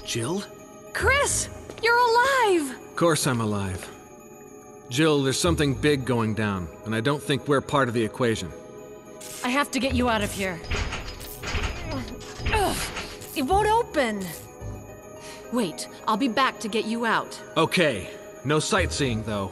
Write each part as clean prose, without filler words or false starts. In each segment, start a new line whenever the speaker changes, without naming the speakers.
Jill?
Chris! You're alive!
Of course I'm alive. Jill, there's something big going down, and I don't think we're part of the equation.
I have to get you out of here. Ugh, it won't open. Wait, I'll be back to get you out.
Okay, no sightseeing though.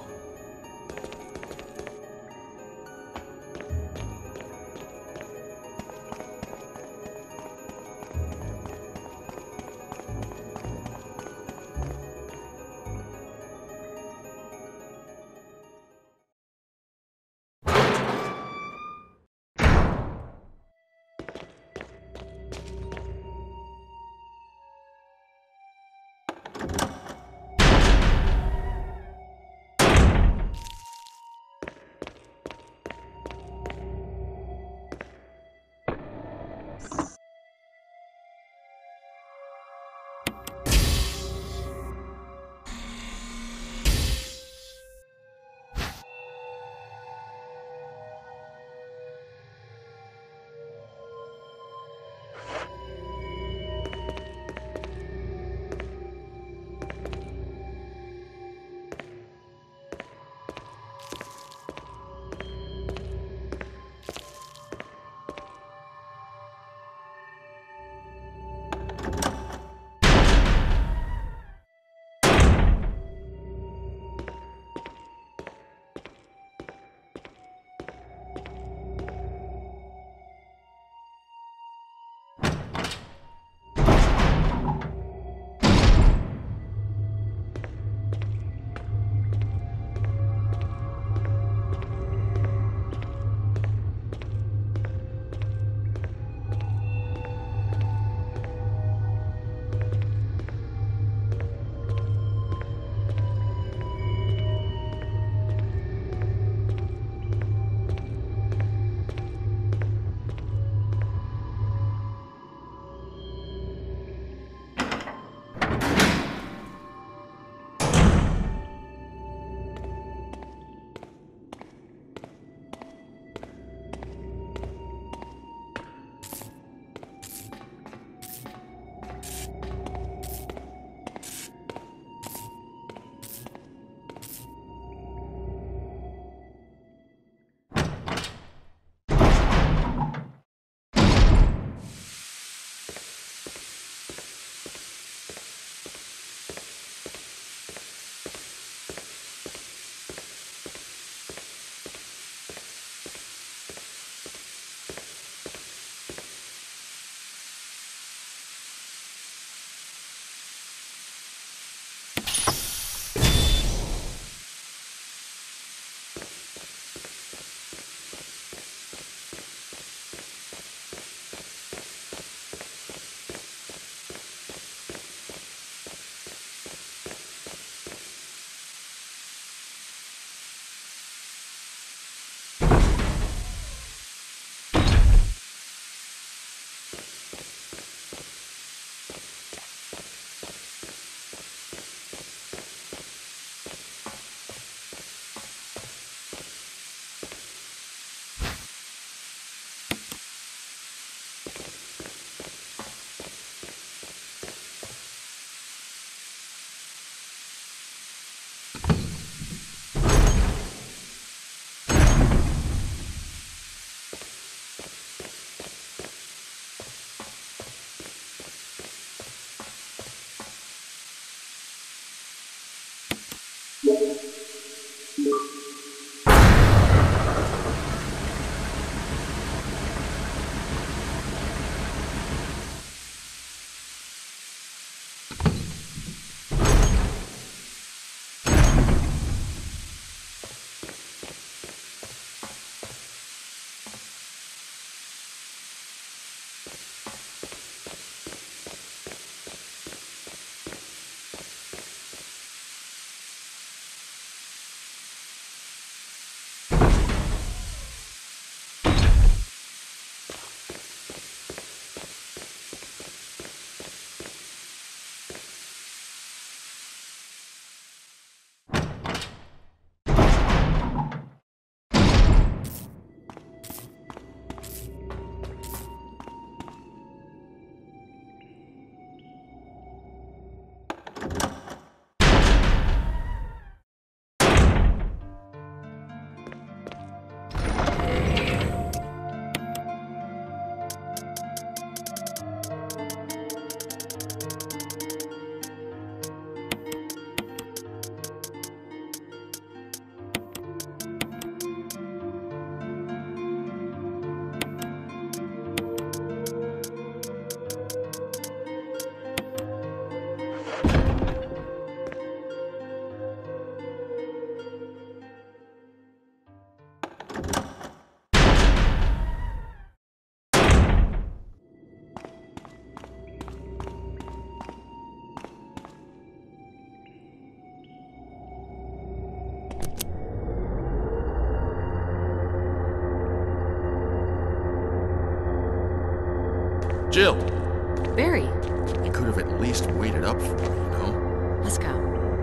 Jill!
Barry,
You could have at least waited up for me, you know?
let's go.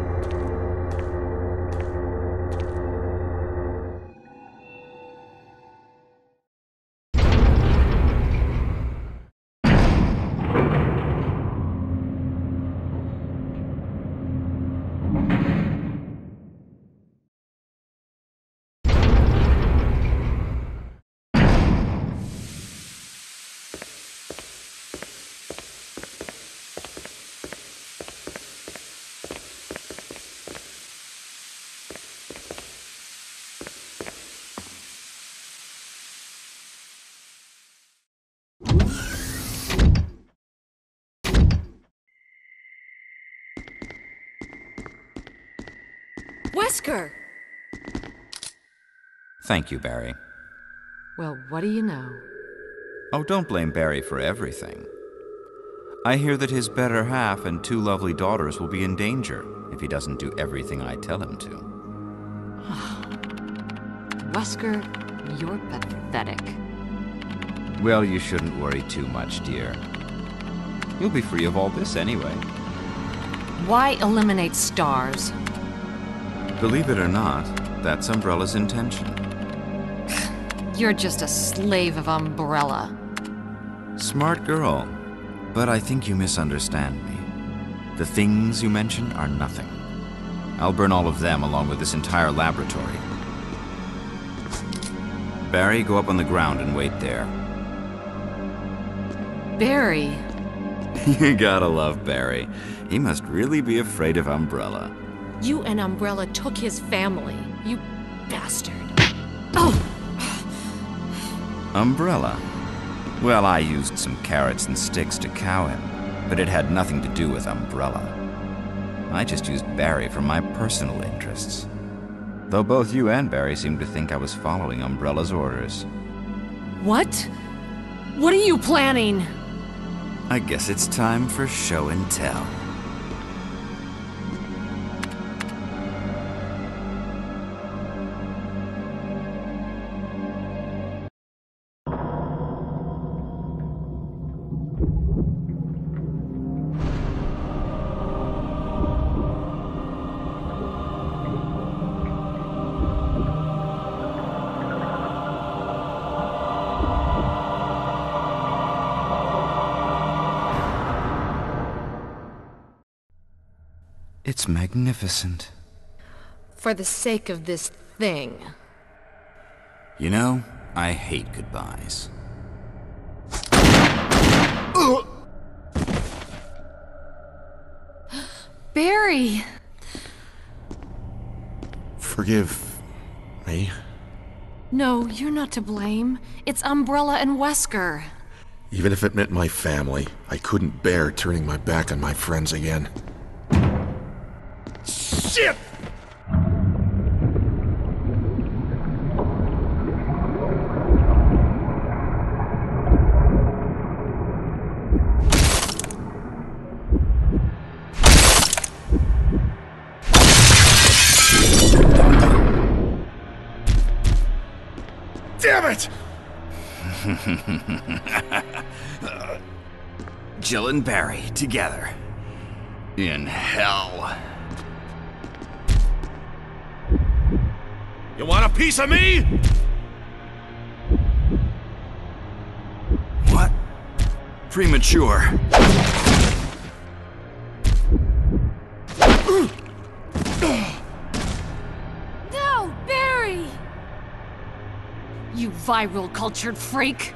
Wesker!
Thank you, Barry.
Well, what do you know?
Oh, don't blame Barry for everything. I hear that his better half and 2 lovely daughters will be in danger if he doesn't do everything I tell him to.
Wesker, you're pathetic.
Well, you shouldn't worry too much, dear. You'll be free of all this anyway.
Why eliminate stars?
Believe it or not, that's Umbrella's intention.
You're just a slave of Umbrella.
Smart girl, but I think you misunderstand me. The things you mention are nothing. I'll burn all of them along with this entire laboratory. Barry, go up on the ground and wait there.
Barry.
You gotta love Barry. He must really be afraid of Umbrella.
You and Umbrella took his family. You bastard. Oh!
Umbrella? Well, I used some carrots and sticks to cow him, but it had nothing to do with Umbrella. I just used Barry for my personal interests. Though both you and Barry seem to think I was following Umbrella's orders.
What? What are you planning?
I guess it's time for show and tell. It's magnificent.
For the sake of this thing.
You know, I hate goodbyes.
Barry!
Forgive me.
No, you're not to blame. It's Umbrella and Wesker.
Even if it meant my family, I couldn't bear turning my back on my friends again. Shit! Damn it!
Jill and Barry together. In hell.
You want a piece of me?
What? Premature.
No, Barry! You viral cultured freak!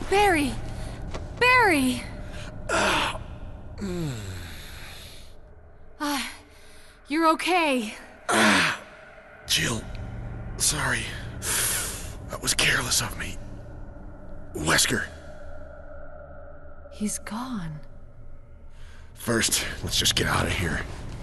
Barry! Barry! You're okay.
Jill, sorry. That was careless of me. Wesker.
He's gone.
First, let's just get out of here.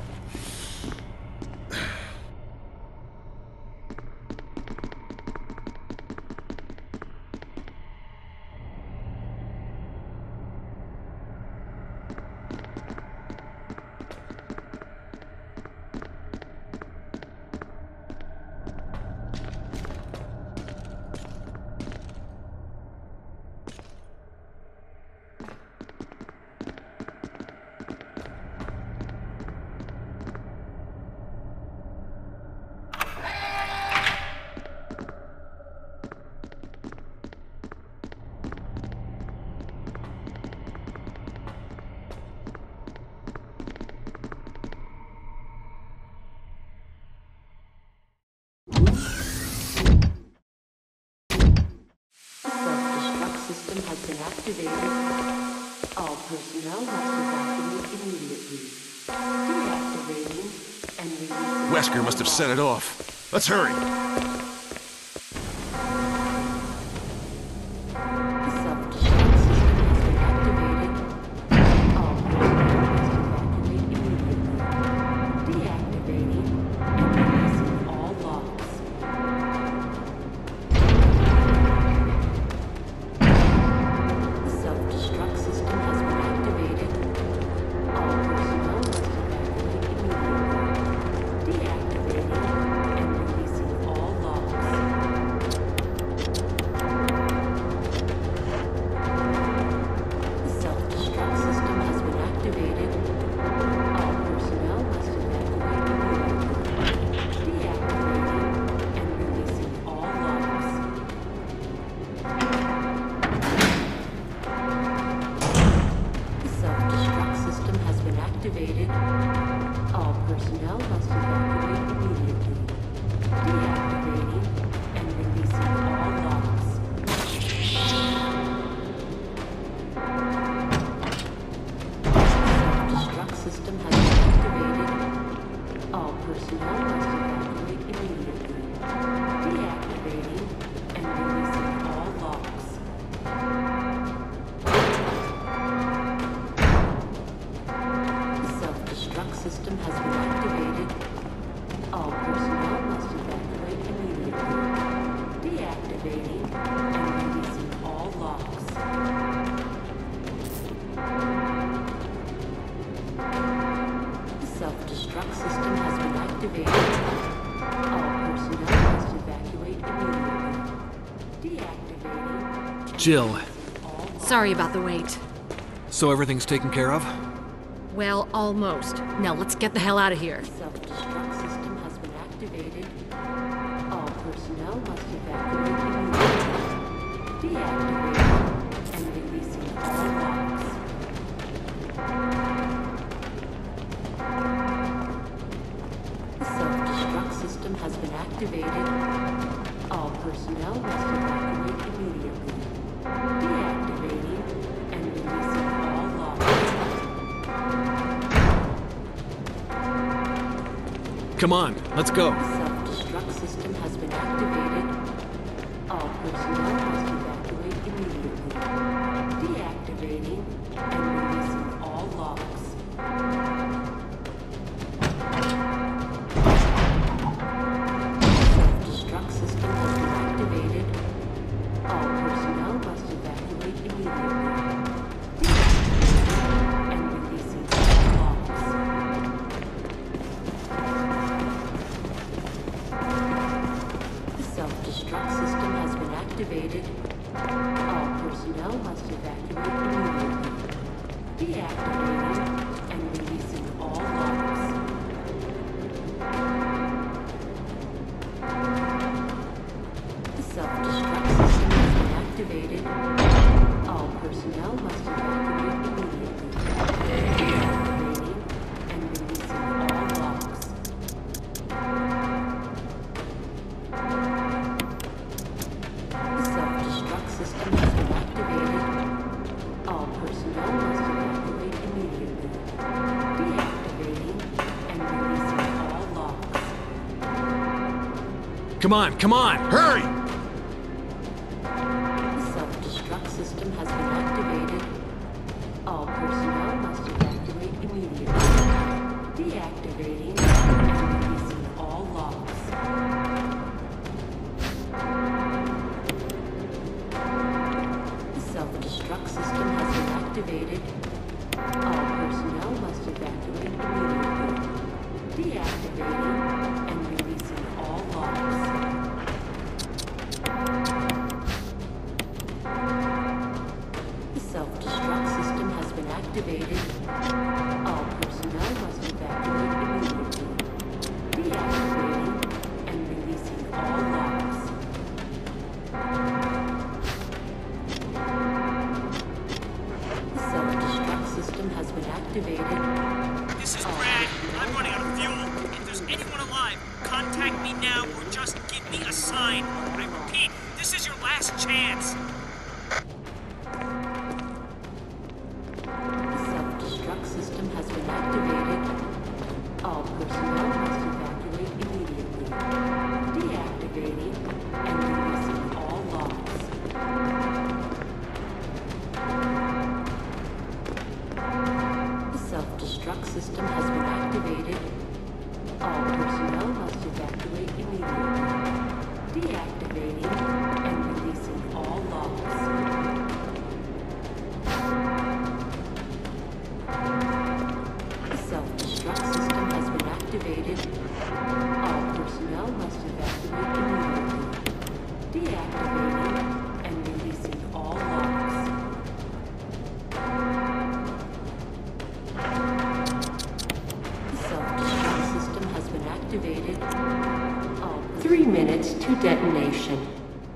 System has been activated. All personnel must evacuate immediately. Deactivating and releasing.
Wesker must have set it off. Let's hurry.
The self-destruct system has been activated. All personnel must evacuate immediately. Deactivating and releasing all locks. Self-destruct system has been activated. All personnel must evacuate immediately. Deactivating and releasing all locks. The self-destruct system has been activated. All personnel must evacuate immediately. Deactivating and releasing all locks. The self-destruct system has been activated. All personnel must evacuate immediately. Deactivating and releasing all locks. Self-destruct system has been activated. All personnel must evacuate immediately. Deactivating and releasing all locks. The self-destruct system has been activated. All personnel must evacuate immediately. Deactivating and releasing all locks. The self-destruct system has been activated. All personnel must evacuate immediately. Deactivating
Jill,
all locks.
Sorry about the wait.
so everything's taken care of?
Well, almost. Now let's get the hell out of here.
Self-destruct system has been activated. All personnel must evacuate immediately. Deactivating and releasing all locks. The self-destruct system has been activated. All personnel must evacuate immediately. Deactivating and releasing all locks.
Come on, let's go.
The self-destruct system has been activated. All personnel must evacuate immediately. Deactivating and releasing all locks. Self-destruct system has been activated. All personnel must evacuate immediately. Deactivating and releasing all locks. The self-destruct system has been activated.
Come on, come on!
Hurry!
The self-destruct system has been activated. All personnel must evacuate immediately. Deactivating and releasing all logs. The self-destruct system has been activated. All personnel must evacuate immediately. Deactivating and releasing all logs. The self-destruct system has been activated. All personnel must evacuate immediately. Deactivating and releasing all logs. The self-destruct system has been activated.
This is Brad. I'm running out of fuel. If there's anyone alive, contact me now or just give me a sign. I repeat, this is your last chance.
The self-destruct system has been activated. All personnel must evacuate immediately. Deactivating and releasing all logs. The self-destruct system has been activated. All personnel must evacuate immediately. Deactivating and releasing all logs. The self-destruct system has been activated. All personnel must evacuate immediately. Deactivating and releasing all logs. The self-destruct system has been activated. 3 minutes to detonation.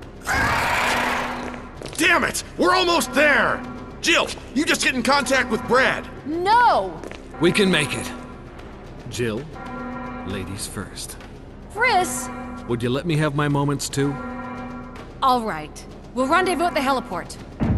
Damn it! We're almost there! Jill, you just get in contact with Brad.
No!
We can make it. Jill, ladies first.
Friss!
Would you let me have my moments too?
All right. We'll rendezvous at the heliport.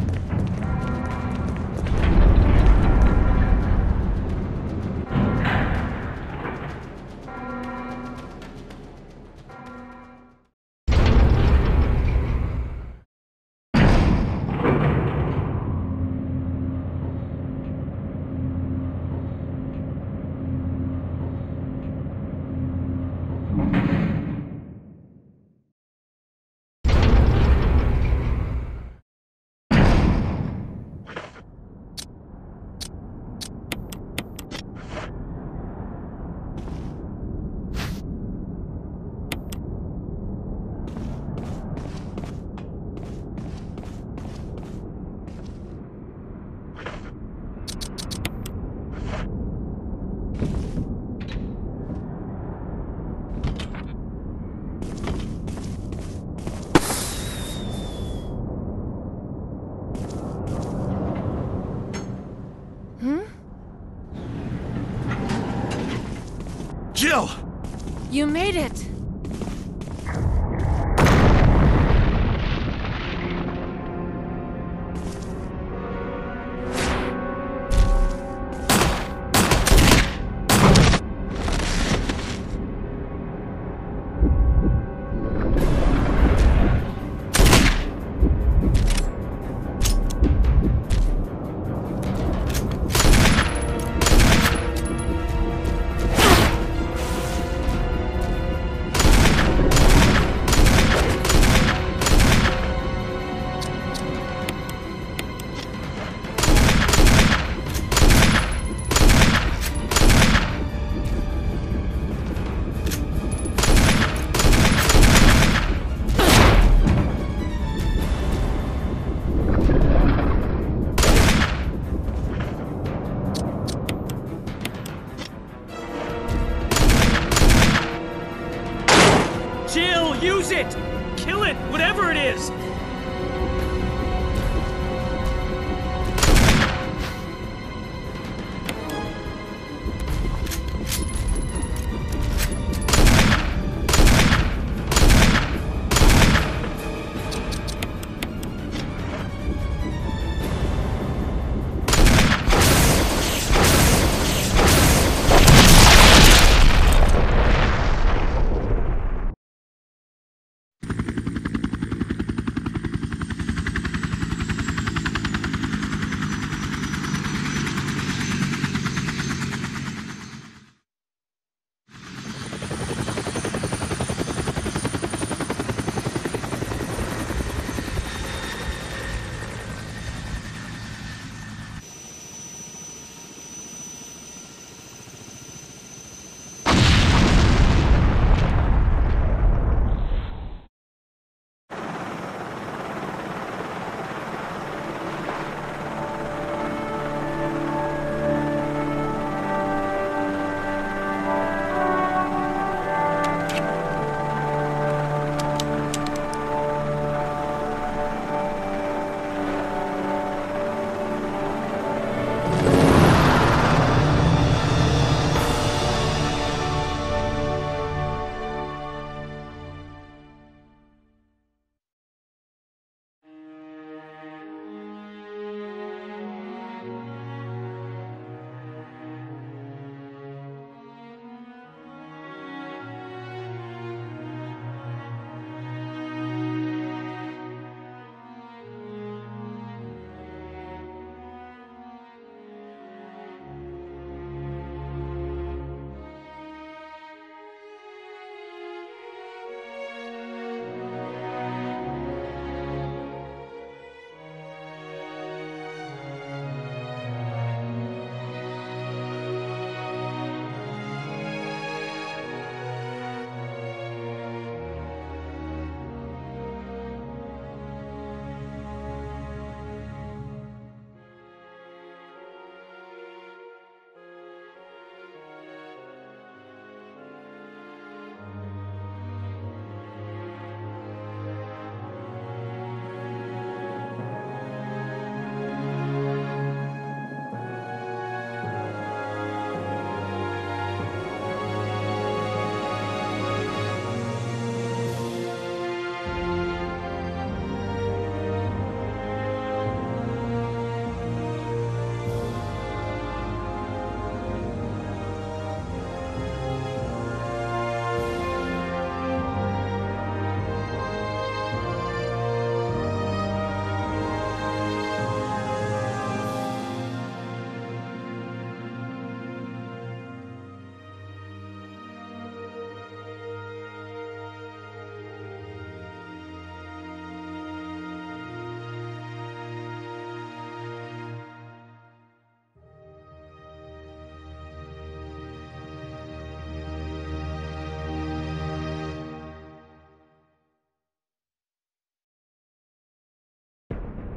Jill!
You made it!
Jill, use it! Kill it, whatever it is!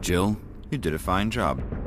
Jill, you did a fine job.